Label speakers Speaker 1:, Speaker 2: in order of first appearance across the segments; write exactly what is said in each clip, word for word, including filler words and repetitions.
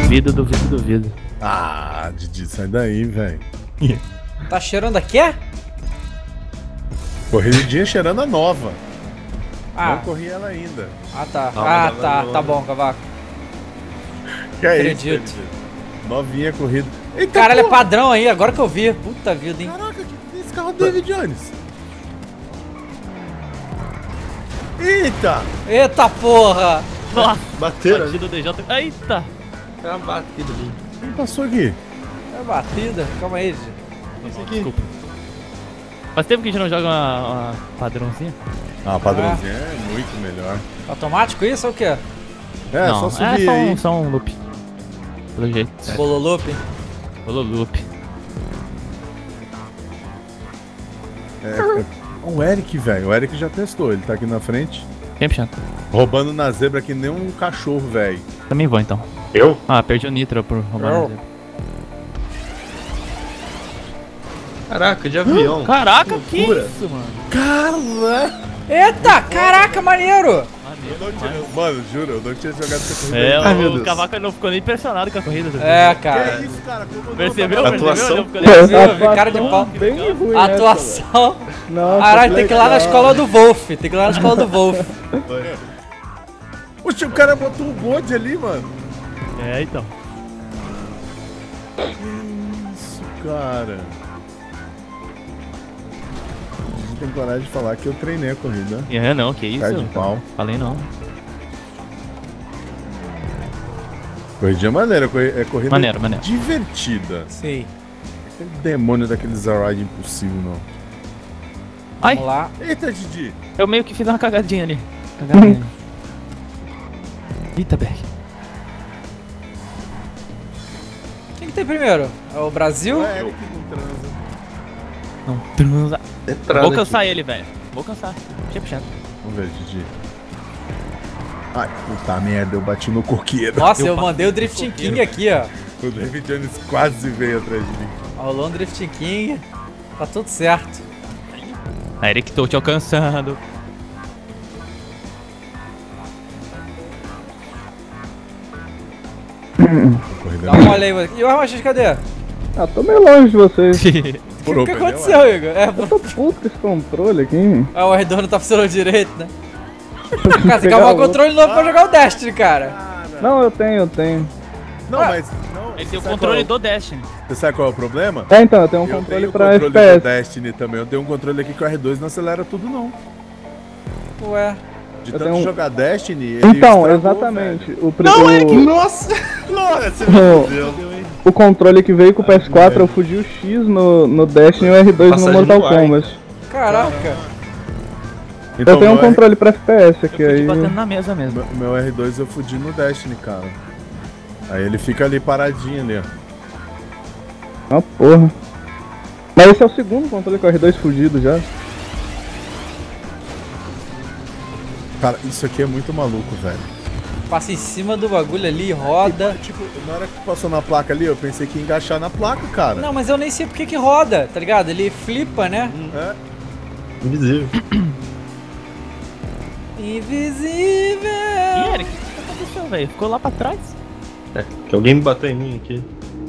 Speaker 1: Duvido, duvido, duvido.
Speaker 2: Ah, Didi, sai daí, velho.
Speaker 3: Tá cheirando a quê?
Speaker 2: Corridinha cheirando a nova.
Speaker 3: Ah.
Speaker 2: Não corri ela ainda.
Speaker 3: Ah, tá.
Speaker 4: Ah,
Speaker 3: Ah, tá. Tá bom, Cavaco.
Speaker 2: Que é
Speaker 3: Acredito.
Speaker 2: isso, Didi? Novinha corrida. Eita,
Speaker 3: Caralho, é
Speaker 2: porra.
Speaker 3: padrão aí, agora que eu vi. Puta vida, hein?
Speaker 2: Caraca, que é esse carro do David Jones? Eita!
Speaker 3: Eita porra!
Speaker 1: Nossa,
Speaker 4: Bateram.
Speaker 1: batida do D J. Eita!
Speaker 4: É uma batida ali.
Speaker 2: Quem passou aqui?
Speaker 3: É batida. Calma aí, gente.
Speaker 4: Esse aqui.
Speaker 1: Desculpa. Faz tempo que a gente não joga uma, uma padrãozinha?
Speaker 2: Ah, padrãozinho é muito melhor.
Speaker 3: Automático isso ou o quê?
Speaker 2: É,
Speaker 1: não,
Speaker 2: só subir
Speaker 1: é só
Speaker 2: aí.
Speaker 1: um, só um loop. Pelo jeito.
Speaker 3: Bololope.
Speaker 1: Rolou loop.
Speaker 2: É, é, o Eric, velho. O Eric já testou. Ele tá aqui na frente.
Speaker 1: cem por cento.
Speaker 2: Roubando na zebra que nem um cachorro, velho.
Speaker 1: Também vou então.
Speaker 4: Eu?
Speaker 1: Ah, perdi o nitro por roubar
Speaker 3: Eu.
Speaker 1: na zebra.
Speaker 4: Caraca, de avião.
Speaker 1: Caraca, que
Speaker 4: loucura.
Speaker 1: isso, mano?
Speaker 2: Caralho!
Speaker 3: Eita, caraca, maneiro!
Speaker 2: Eu não tinha, mano, juro, eu não tinha jogado essa corrida.
Speaker 1: É,
Speaker 2: ainda.
Speaker 4: Ai, meu
Speaker 1: o
Speaker 4: Deus.
Speaker 1: Cavaco não ficou nem impressionado com a corrida.
Speaker 3: É,
Speaker 2: Que
Speaker 3: cara.
Speaker 2: isso, cara? Como não?
Speaker 1: Percebeu?
Speaker 2: Tá-
Speaker 1: Percebeu?
Speaker 4: Atuação.
Speaker 1: Não ficou
Speaker 3: Eu vi,
Speaker 1: nem-
Speaker 3: eu vi cara de pau.
Speaker 5: Bem ruim
Speaker 3: Atuação.
Speaker 5: essa, Nossa,
Speaker 3: Caralho, tem que ir lá na
Speaker 5: legal.
Speaker 3: escola do Wolf. Tem que ir lá na escola do Wolf.
Speaker 2: Oxe, o cara botou um bode ali, mano.
Speaker 1: É, então.
Speaker 2: Que isso, cara? Não tem coragem de falar que eu treinei a corrida.
Speaker 1: É, não, que isso.
Speaker 2: Cara de pau.
Speaker 1: Falei não.
Speaker 2: Corridinha maneira, corri- é corrida
Speaker 1: Maneiro, maneiro.
Speaker 2: divertida.
Speaker 3: Sim.
Speaker 2: Aquele demônio daqueles ride impossível, não.
Speaker 1: Ai,
Speaker 3: Vamos lá.
Speaker 2: Eita, Didi!
Speaker 1: eu meio que fiz uma cagadinha ali. Cagadinha ali. Eita, Berg.
Speaker 3: Quem que tem primeiro? É o Brasil?
Speaker 2: É Eric não transa.
Speaker 1: Não transa.
Speaker 4: Entrada
Speaker 1: Vou
Speaker 4: aqui.
Speaker 1: cansar ele, velho. Vou cansar. cem por cento.
Speaker 2: Vamos ver, Didi. Ai, puta merda, eu bati no coqueiro.
Speaker 3: Nossa, eu,
Speaker 1: Eu
Speaker 3: mandei o Drifting King aqui, ó.
Speaker 2: O David Jones quase veio atrás de mim.
Speaker 3: Rolou um Drifting King. Tá tudo certo.
Speaker 1: Aí, Eric, tô te alcançando.
Speaker 2: Corrida
Speaker 3: Dá uma olhada aí, mano. E o Armachis, cadê?
Speaker 5: Ah, tô meio longe de vocês.
Speaker 2: Furou
Speaker 3: O que
Speaker 2: o pneu,
Speaker 3: aconteceu, Igor? É,
Speaker 5: Eu tô puto com esse controle aqui.
Speaker 3: ah, o R dois não tá funcionando direito, né? Cara, tem que
Speaker 5: Pegar
Speaker 3: arrumar o
Speaker 5: outro.
Speaker 3: controle novo pra jogar o Destiny, cara.
Speaker 5: Não, eu tenho, eu tenho.
Speaker 2: Não, mas. Não,
Speaker 1: Ele tem o
Speaker 2: sabe
Speaker 1: controle
Speaker 2: qual-
Speaker 1: do Destiny.
Speaker 2: Você sabe qual é o problema?
Speaker 5: É, então, eu tenho um
Speaker 2: eu
Speaker 5: controle
Speaker 2: tenho o
Speaker 5: pra
Speaker 2: controle
Speaker 5: F P S.
Speaker 2: do Destiny também. Eu tenho um controle aqui que o R dois não acelera tudo, não.
Speaker 3: Ué.
Speaker 2: De
Speaker 5: Eu
Speaker 2: tanto
Speaker 5: tenho um-
Speaker 2: jogar Destiny, ele
Speaker 5: Então,
Speaker 2: estragou,
Speaker 5: exatamente.
Speaker 2: velho.
Speaker 5: O, pri- o,
Speaker 4: Nossa! Nossa, você
Speaker 5: o, o controle que veio com o P S quatro, eu fudi o X no, no Destiny e o R dois no
Speaker 4: Passagem
Speaker 5: Mortal
Speaker 4: no ar, hein?
Speaker 5: Kombat.
Speaker 3: Caraca.
Speaker 2: Então,
Speaker 5: Eu tenho um
Speaker 2: meu R-
Speaker 5: controle pra F P S aqui,
Speaker 1: Eu fui
Speaker 5: aí.
Speaker 1: batendo na mesa mesmo.
Speaker 2: Meu, meu R dois eu fudi no Destiny, cara. Aí ele fica ali paradinho ali, ó.
Speaker 5: Ah, porra. Mas esse é o segundo controle com o R dois fudido já.
Speaker 2: Cara, isso aqui é muito maluco, velho.
Speaker 3: Passa em cima do bagulho ali, roda.
Speaker 2: Tipo, na hora que passou na placa ali, eu pensei que ia engaixar na placa, cara.
Speaker 3: Não, mas eu nem sei porque que roda, tá ligado? Ele flipa, né?
Speaker 2: É.
Speaker 4: Invisível.
Speaker 3: Invisível.
Speaker 1: E Eric, o que aconteceu, velho? Ficou lá pra trás?
Speaker 4: É, que alguém me bateu em mim aqui.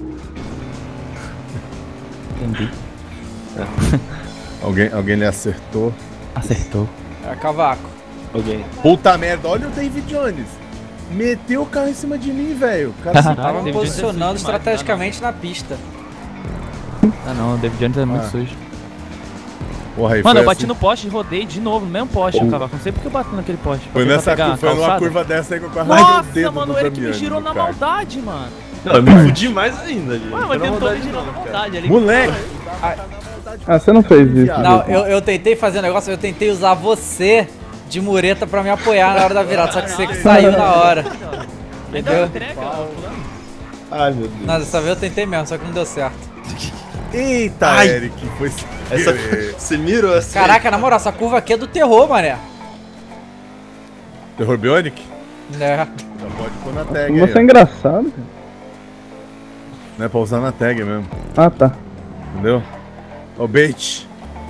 Speaker 1: Entendi.
Speaker 2: Alguém, alguém lhe acertou.
Speaker 1: Acertou.
Speaker 3: É cavaco.
Speaker 4: Alguém.
Speaker 2: Puta merda, olha o David Jones. Meteu o carro em cima de mim, velho. O cara se...
Speaker 1: Caralho,
Speaker 3: Tava me
Speaker 1: David Jones é
Speaker 3: posicionando
Speaker 1: sujo demais,
Speaker 3: estrategicamente na pista.
Speaker 1: Ah não, o David Jones é muito
Speaker 2: Ah.
Speaker 1: sujo.
Speaker 2: Porra, aí
Speaker 1: Mano,
Speaker 2: foi
Speaker 1: eu bati
Speaker 2: assim.
Speaker 1: no poste e rodei de novo, no mesmo poste,
Speaker 2: Pô.
Speaker 1: Cavaco. Não sei porque eu bati naquele poste.
Speaker 2: Foi
Speaker 1: Pra
Speaker 2: nessa
Speaker 1: pegar
Speaker 2: curva,
Speaker 1: a
Speaker 2: foi numa
Speaker 1: calçada.
Speaker 2: curva dessa aí que eu quase larguei o
Speaker 1: Nossa,
Speaker 2: dedo
Speaker 1: mano,
Speaker 2: do
Speaker 1: o Eric me
Speaker 2: Damiani
Speaker 1: girou
Speaker 2: no
Speaker 1: na
Speaker 2: kart.
Speaker 1: maldade, mano.
Speaker 4: Não, eu me fudi mais ainda ali.
Speaker 1: Mano, mas
Speaker 4: Eu não
Speaker 1: tentou
Speaker 4: rodar
Speaker 1: me
Speaker 4: de
Speaker 1: girar na
Speaker 4: novo, cara.
Speaker 1: maldade ali.
Speaker 2: Moleque!
Speaker 5: Ah, você não fez isso.
Speaker 2: Ah,
Speaker 3: Não,
Speaker 5: Vitor.
Speaker 3: eu, eu tentei fazer um negócio, eu tentei usar você de mureta pra me apoiar na hora da virada, só que você que saiu na hora.
Speaker 1: Ainda
Speaker 3: Entendeu?
Speaker 1: entrega, ó, fulano.
Speaker 4: Ai, meu Deus.
Speaker 3: Não, dessa vez eu tentei mesmo, só que não deu certo.
Speaker 2: Eita,
Speaker 4: Ai.
Speaker 2: Eric, foi sem
Speaker 4: Essa...
Speaker 2: querer.
Speaker 4: Você mirou assim.
Speaker 3: Caraca, na moral, essa curva aqui é do terror, mané.
Speaker 2: Terror Bionic?
Speaker 3: É.
Speaker 2: Já pode pôr na tag aí,
Speaker 5: Você é
Speaker 2: ó.
Speaker 5: engraçado, cara.
Speaker 2: Não é pra usar na tag mesmo,
Speaker 5: Ah, tá.
Speaker 2: entendeu? Ó o bait.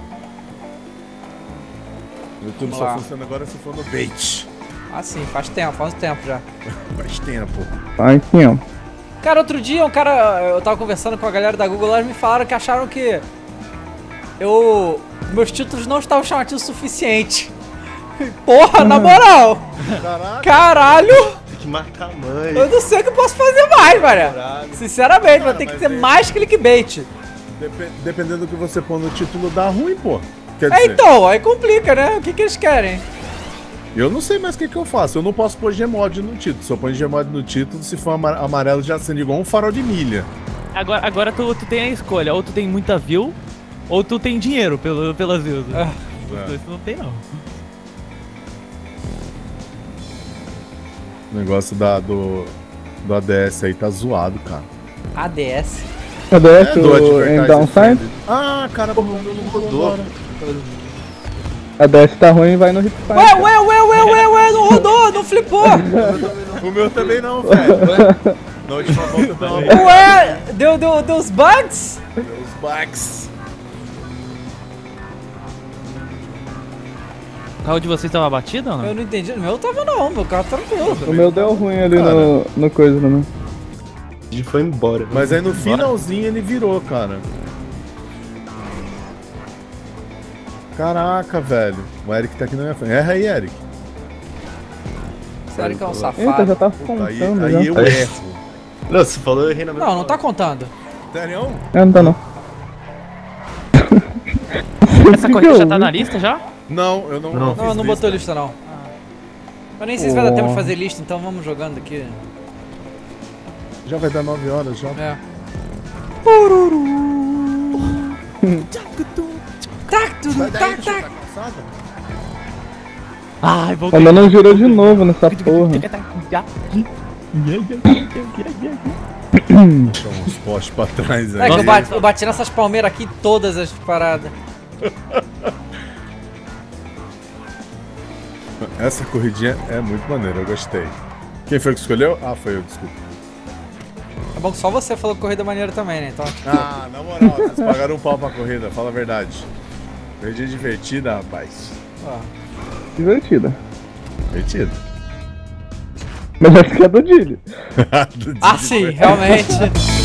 Speaker 2: O YouTube
Speaker 3: Vamos
Speaker 2: só
Speaker 3: lá.
Speaker 2: funciona agora se for no bait.
Speaker 3: Ah, sim, faz tempo, faz um tempo já.
Speaker 2: Faz tempo.
Speaker 5: Tá aqui, ó.
Speaker 3: Cara, outro dia um cara, eu tava conversando com a galera da Google lá, eles me falaram que acharam que eu, meus títulos não estavam chamativos o suficiente. Porra, na moral!
Speaker 2: Caraca.
Speaker 3: Caralho!
Speaker 4: Tem que matar a mãe.
Speaker 3: Eu não sei o que eu posso fazer mais, velho.
Speaker 4: Caralho.
Speaker 3: Sinceramente, vai ter que
Speaker 2: mas
Speaker 3: ter
Speaker 2: tem-
Speaker 3: mais clickbait.
Speaker 2: Dep- dependendo do que você põe no título, dá ruim, pô. Quer
Speaker 3: É,
Speaker 2: dizer,
Speaker 3: então, aí complica, né? O que que eles querem?
Speaker 2: eu não sei mais o que, que eu faço. Eu não posso pôr Gmod no título. Se eu ponho Gmod no título, se for ama- amarelo, já acende igual um farol de milha.
Speaker 1: Agora, agora tu, tu tem a escolha, ou tu tem muita view, ou tu tem dinheiro pelo, pelas views.
Speaker 3: Ah.
Speaker 1: Os dois tu não tem, não.
Speaker 2: O negócio da, do, do A D S aí tá zoado, cara.
Speaker 3: A D S.
Speaker 5: Cadê
Speaker 2: É,
Speaker 5: esse
Speaker 2: do
Speaker 5: em
Speaker 2: Advertising
Speaker 5: downside?
Speaker 2: Friendly. Ah, cara, pô, não rodou.
Speaker 5: A D S tá ruim e vai no hipfire.
Speaker 3: Ué, ué, ué, ué, ué, ué, não rodou, não flipou.
Speaker 2: O meu também não, velho. Na última volta não.
Speaker 3: Ué, deu, deu, deu os bugs?
Speaker 2: Os bugs.
Speaker 1: O carro de vocês tava batido ou não?
Speaker 3: Eu não entendi, o meu tava não, meu carro tá tranquilo.
Speaker 5: O meu deu ruim ali
Speaker 2: Cara.
Speaker 5: no, no coisa, né?
Speaker 4: Ele foi embora.
Speaker 2: Mas aí no finalzinho ele virou, cara. Caraca, velho. O Eric tá aqui na minha frente. Erra aí, Eric.
Speaker 3: Sério que é um
Speaker 5: Eita, já
Speaker 3: safado.
Speaker 5: tá
Speaker 2: Aí,
Speaker 5: contando
Speaker 2: aí
Speaker 5: já.
Speaker 2: eu
Speaker 4: Aí-
Speaker 2: erro.
Speaker 4: Não, você falou, eu errei na
Speaker 3: Não, não tá contando.
Speaker 2: Sério?
Speaker 5: É, não tá não.
Speaker 1: Essa corrida já tá na lista já?
Speaker 2: Não, eu não.
Speaker 4: Não.
Speaker 2: fiz
Speaker 3: Não, não
Speaker 2: lista.
Speaker 3: botou lista não. Eu nem sei se vai dar tempo de fazer lista, então vamos jogando aqui.
Speaker 2: Já vai dar nove horas já.
Speaker 3: É. Tac, tudo,
Speaker 2: Sai daí,
Speaker 3: tac,
Speaker 2: bicho,
Speaker 3: tac.
Speaker 2: tá cansado?
Speaker 1: Ai, voltei.
Speaker 5: Ainda não girou de novo nessa porra.
Speaker 2: Deixa uns postes pra trás aí.
Speaker 3: É que eu bati, eu bati nessas palmeiras aqui todas as paradas.
Speaker 2: Essa corridinha é muito maneira, eu gostei. Quem foi que escolheu? Ah, foi eu, desculpa.
Speaker 3: É bom que só você falou que corrida maneira também, né? Então,
Speaker 2: Ah, na moral, vocês pagaram um pau pra corrida, fala a verdade. Corridinha divertida, rapaz.
Speaker 3: ó.
Speaker 5: Divertida.
Speaker 2: Divertida.
Speaker 5: Mas acho que é do Dili.
Speaker 3: Ah, sim, realmente.